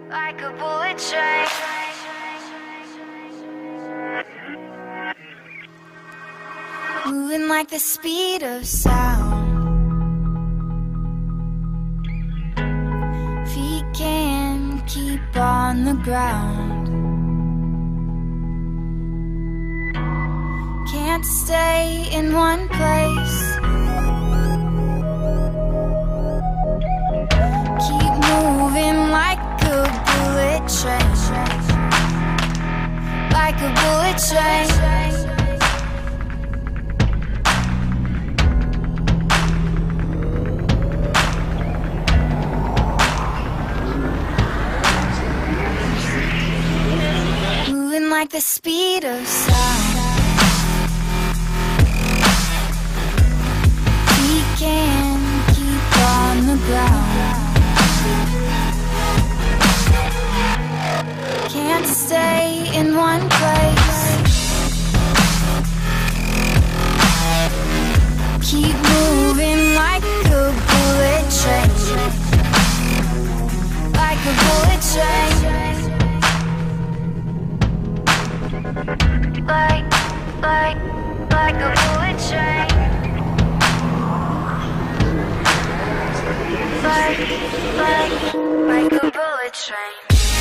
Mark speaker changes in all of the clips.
Speaker 1: like a bullet train. Moving like the speed of sound. Feet can't keep on the ground. Can't stay in one place. Keep moving like a bullet train. Like a bullet train. Like the speed of sound. We can't keep on the ground. Can't stay in one place. Keep moving like a bullet train. Like a bullet train. Like a bullet train. Like a bullet train.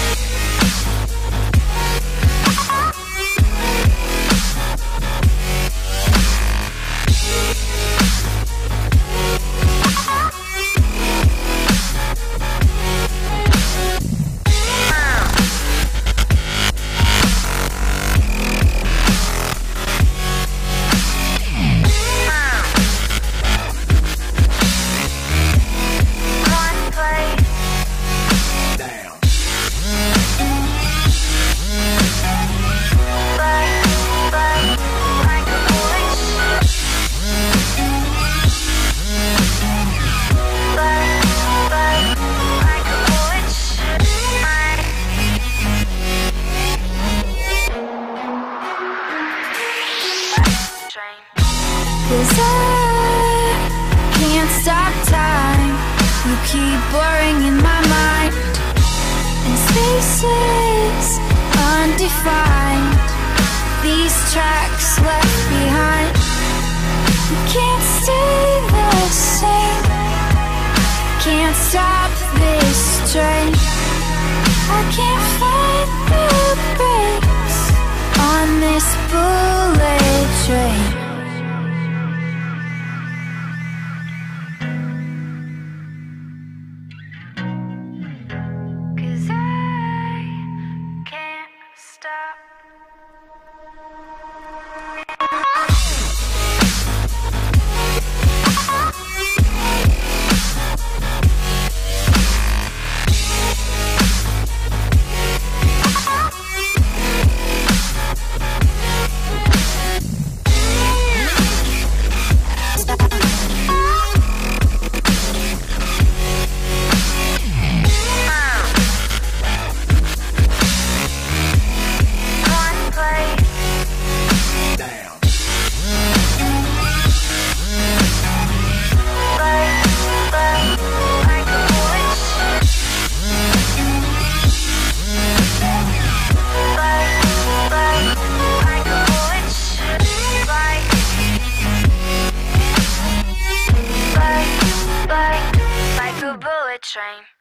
Speaker 1: Cause I can't stop time. You keep blurring in my mind, and spaces undefined. These tracks left behind. You can't stay the same. Can't stop this train. I can't find the brakes on this bullet train. Like a bullet train.